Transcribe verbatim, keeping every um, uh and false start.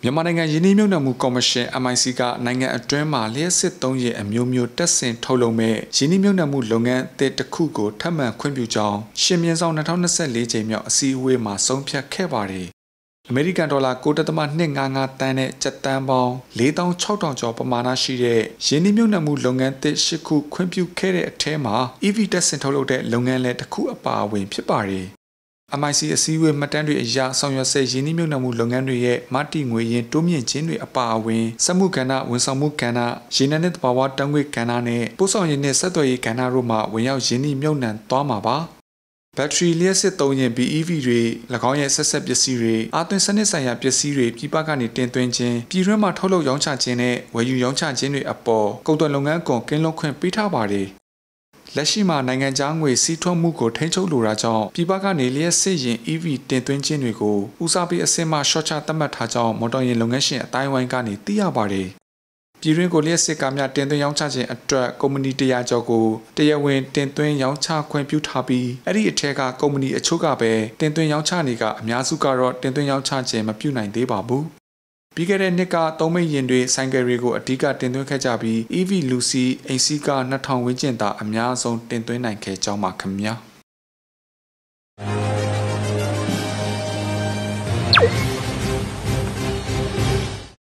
မြန်မာနိုင်ငံယင်းနှိမ့်မြုပ်နှံမှုကော်မရှင် M I C ကနိုင်ငံအတွင်းမှာလျှက်စစ်သုံးရအမျိုးမျိုးတက်ဆင်ထုတ်လုပ်မဲ့ယင်းနှိမ့်မြုပ်နှံမှုလုပ်ငန်းအသစ်တစ်ခုကိုထပ်မံခွင့်ပြုကြောင်းရှင်မြင်းဆောင်၂၀၂၄ကြိမ်မြောက်အစည်းအဝေးမှာဆုံးဖြတ်ခဲ့ပါတယ်။အမေရိကန်ဒေါ်လာ၉.၂၅၅တန်းနဲ့ကျပ်တန်းပေါင်း၄သောင်း၆ထောင်ကျော်ပမာဏရှိတဲ့ယင်းနှိမ့်မြုပ်နှံမှုလုပ်ငန်းအသစ်၈ခုခွင့်ပြုခဲ့တဲ့အထဲမှာ E V တက်ဆင်ထုတ်လုပ်တဲ့လုပ်ငန်းလည်းတစ်ခုအပါအဝင်ဖြစ်ပါတယ်။ M I C အစည်းအဝေးမှတ်တမ်းတွေအရဆောင်ရွက်ဆဲရင်းနှီးမြှုပ်နှံမှုလုပ်ငန်းတွေရဲ့မတည်ငွေရင်းတိုးမြင့်ခြင်းတွေအပါအဝင်စက်မှုကဏ္ဍဝန်ဆောင်မှုကဏ္ဍရေနံနဲ့သဘာဝတံငွေကဏ္ဍနဲ့ပို့ဆောင်ရေးနဲ့ဆက်သွယ်ရေးကဏ္ဍတို့မှာဝင်ရောက်ရင်းနှီးမြှုပ်နှံသွားမှာပါဘက်ထရီလျှက်စစ်သုံးရင် B E V တွေ၎င်းရဲ့ဆက်ဆက်ပစ္စည်းတွေအာသွင်းစနစ်ဆိုင်ရာပစ္စည်းတွေပြည်ပကနေတင်သွင်းခြင်းပြည်တွင်းမှာထုတ်လုပ်ရောင်းချခြင်းနဲ့ဝယ်ယူရောင်းချခြင်းတွေအပေါ်ကုန်သွယ်လုပ်ငန်းကွန်ကင်းလွတ်ခွင့်ပေးထားပါတယ်လက်ရှိမှာနိုင်ငံခြားငွေစီးထွက်မှုကိုထိန်းချုပ်လိုတာကြောင့်ပြည်ပကနေလျှက်စစ်ရင် E V တင်သွင်းခြင်းတွေကိုဦးစားပေးအဆင့်မှရှော့ချသတ်မှတ်ထားကြောင်းမော်တော်ယာဉ်လုပ်ငန်းရှင်အတိုင်းဝိုင်းကနေသိရပါတယ်။ပြည်တွင်းကိုလျှက်စစ်ကားများတင်သွင်းရောင်းချခြင်းအတွက်ကုမ္ပဏီတရာကျော်ကိုတရားဝင်တင်သွင်းရောင်းချခွင့်ပြုထားပြီးအဲ့ဒီအထက်ကကုမ္ပဏီအချို့ကပဲတင်သွင်းရောင်းချနေကအများစုကတော့တင်သွင်းရောင်းချခြင်းမပြုနိုင်သေးပါဘူး။ပြီးခဲ့တဲ့နှစ်ကသုံးမိတ်ရင်တွေဆိုင်ကယ်တွေကိုအဓိကတင်သွင်းခဲ့ကြပြီး E V လူစီအိမ်စီးကနှစ်ထောင်ဝန်းကျင်သာအများဆုံးတင်သွင်းနိုင်ခဲ့ကြောင်းပါခင်ဗျာ။